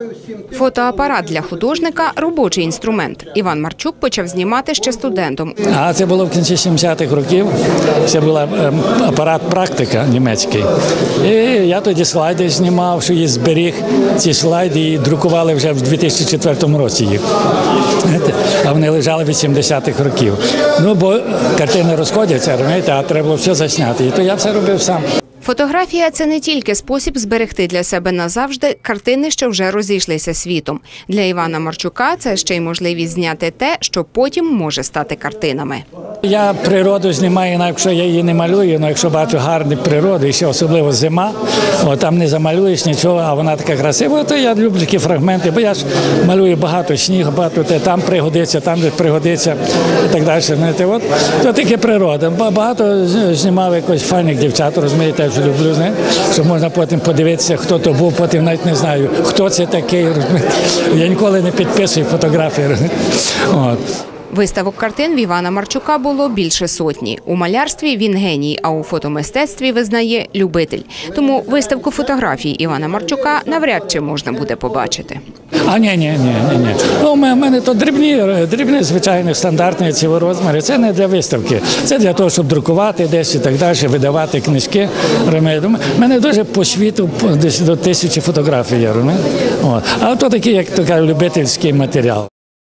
Фотоапарат для художника – робочий інструмент. Іван Марчук почав знімати ще студентом. А це було в кінці 70-х років. Це був апарат «Практика» німецький. І я тоді слайди знімав, що їх зберіг ці слайди і друкували вже в 2004 році їх. А вони лежали від 70-х років. Ну, бо картини розходяться, розумієте, а треба було все засняти. І то я все робив сам. Фотографія – це не тільки спосіб зберегти для себе назавжди картини, що вже розійшлися світом. Для Івана Марчука це ще й можливість зняти те, що потім може стати картинами. Я природу знімаю, навіть якщо я її не малюю, але якщо бачу гарну природу, і ще особливо зима, там не замалюєш нічого, а вона така красива, то я люблю такі фрагменти, бо я ж малюю багато снігу, багато там пригодиться, там де пригодиться і так далі. От, то таке природа. Багато знімав якось файних дівчат, розумієте, що люблю, що можна потім подивитися, хто то був, потім навіть не знаю, хто це такий. Я ніколи не підписую фотографії. От. Виставок картин в Івана Марчука було більше сотні. У малярстві він геній, а у фотомистецтві визнає любитель. Тому виставку фотографій Івана Марчука навряд чи можна буде побачити. Ні. У мене то дрібні, звичайні, стандартні ці розміри. Це не для виставки. Це для того, щоб друкувати десь і так далі, видавати книжки. У мене дуже по світу десь до 1000 фотографій є. А то такий, як така, любительський матеріал.